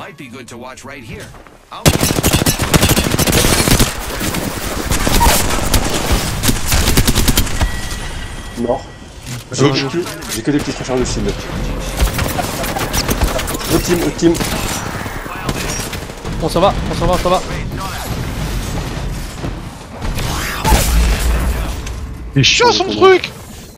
Might be good to watch right here. Mort. J'ai que des petits chercheurs de shield. Autre team. On s'en va. C'est chiant son truc.